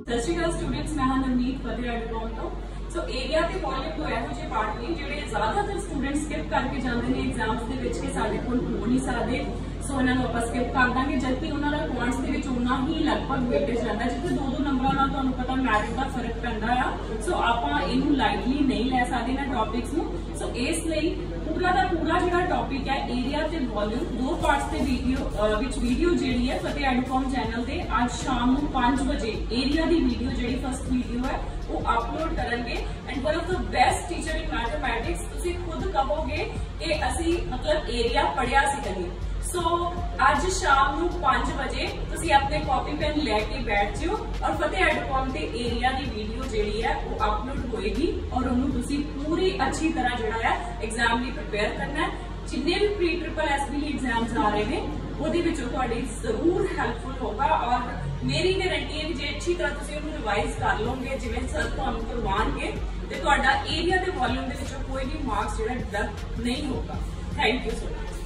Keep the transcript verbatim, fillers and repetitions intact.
सत श्री अकाल स्टूडेंट्स, मैं हाँ नवनीत फतेह एडकॉम तो सो एरिया ते वॉल्यूम तो ਇਹੋ ਜਿਹੇ ਪਾਰਟ ਨੇ ਜਿਹੜੇ ਜ਼ਿਆਦਾਤਰ ਸਟੂਡੈਂਟ ਸਕਿਪ ਕਰਕੇ ਜਾਂਦੇ ਨੇ ਐਗਜ਼ਾਮਸ ਦੇ ਵਿੱਚ ਕਿ ਸਾਡੇ ਕੋਲ ਹੋ ਨਹੀਂ ਸਕਦੇ। ਸੋ ਇਹਨਾਂ ਨੂੰ ਆਪਾਂ ਸਕਿਪ ਕਰ ਦਾਂਗੇ, ਜਦਕਿ ਉਹਨਾਂ ਦਾ ਪੁਆਇੰਟਸ ਦੇ ਵਿੱਚ ਉਨਾ ਹੀ ਲਗਭਗ ਵੇਟੇਜ ਰਹਿੰਦਾ, ਜਿੱਥੇ ਦੋ ਦੋ ਨੰਬਰਾਂ ਨਾਲ ਤੁਹਾਨੂੰ ਪਤਾ ਮੈਰਿਟ ਦਾ ਫਰਕ ਪੈਂਦਾ ਆ। ਸੋ ਆਪਾਂ ਇਹਨੂੰ ਲਾਈਟਲੀ ਨਹੀਂ ਲੈ ਸਕਦੇ ਨਾ ਟੌਪਿਕਸ ਨੂੰ। ਸੋ ਇਸ ਲਈ ਪੂਰਾ ਦਾ ਪੂਰਾ ਜਿਹੜਾ ਟੌਪਿਕ ਹੈ ਏਰੀਆ ਤੇ ਵॉल्यूम ਦੋ ਪਾਰਟਸ ਤੇ ਵੀਡੀਓ ਵਿੱਚ ਵੀਡੀਓ ਜਿਹੜੀ ਹੈ ਫਤਿਹ ਐਡਕॉम ਚੈਨਲ ਤੇ ਅੱਜ ਸ਼ਾਮ ਨੂੰ ਪੰਜ ਵਜੇ ਏਰੀਆ ਦੀ ਵੀਡੀਓ ਜਿਹੜੀ ਫਸਟ ਵੀਡੀਓ ਹੈ वो अपलोड करेंगे। And one of the best teacher in mathematics तुसी खुद कहोगे कि असी मतलब एरिया पढ़िया सी कहीं। सो अज शाम नू पांच बजे तुसी अपने कॉपी पेन लेके बैठ जाओ और फतेह एडकॉम ते एरिया दी वीडियो जेड़ी है वो अपलोड होएगी और उन्होंने तुसी पूरी अच्छी तरह जेड़ा है एग्जाम लिए प्रिपेयर करना है। जिन्ने भी pre triple S B exams आ रहे हैं ਉਹਦੇ ਵਿੱਚੋਂ ਤੁਹਾਡੀ ਜ਼ਰੂਰ ਹੈਲਪਫੁਲ ਹੋਗਾ ਔਰ ਮੇਰੀ ਗਾਰੰਟੀ ਹੈ ਕਿ ਜੇ ਅੱਛੀ ਤਰ੍ਹਾਂ ਤੁਸੀਂ ਉਹਨੂੰ ਰਿਵਾਈਜ਼ ਕਰ ਲਓਗੇ ਜਿਵੇਂ ਸਰ ਤੁਹਾਨੂੰ ਕਰਵਾਉਣਗੇ ਤੇ ਤੁਹਾਡਾ ਏਰੀਆ ਤੇ ਵॉल्यूम ਦੇ ਵਿੱਚੋਂ ਕੋਈ ਵੀ ਮਾਰਕਸ ਜਿਹੜਾ ਡਿਡਕਟ ਨਹੀਂ ਹੋਗਾ। Thank you so much.